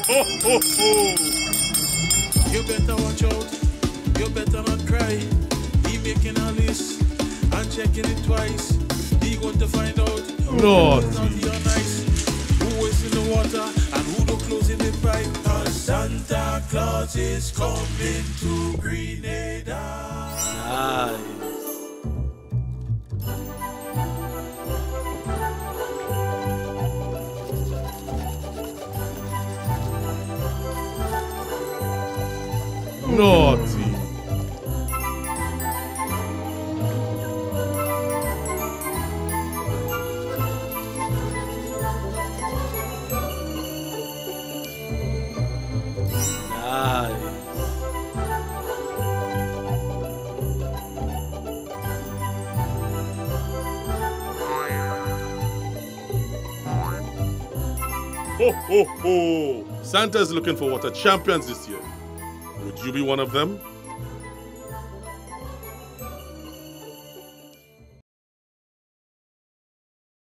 ho, ho, ho. You better watch out. You better not cry. He making a list and checking it twice. He going to find out Lord. who is naughty or nice, who is in the water and who don't close in the pipe. Cause Santa Claus is coming to Grenada. Nice. Naughty. Ho, ho, ho. Santa's looking for water champions this year. Would you be one of them?